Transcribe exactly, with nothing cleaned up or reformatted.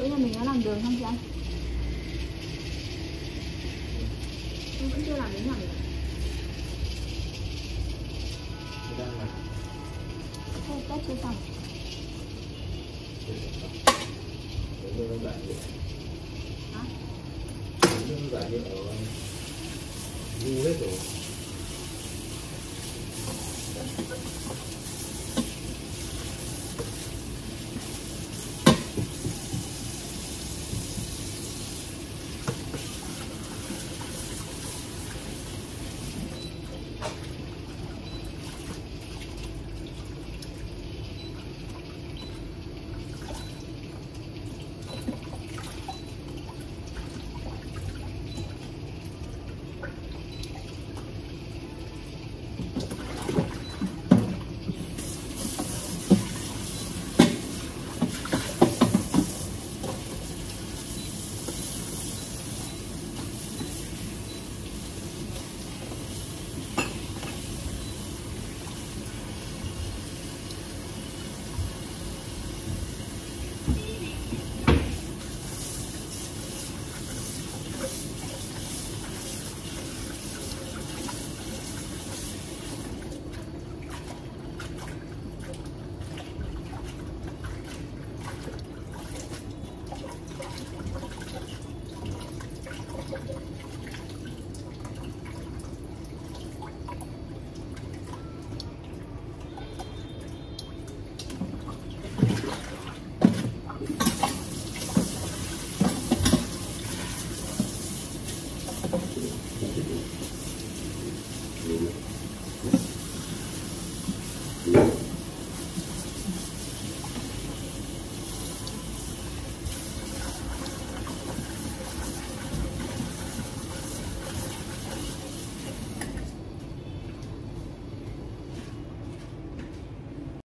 Chỗ nhà mình có làm đường không chị anh? Tôi vẫn chưa làm đến nào nữa. Tôi đang làm. Thôi, test chưa xong. Tôi đang giải nhựa. Hả? Tôi đang giải nhựa ở du hết rồi.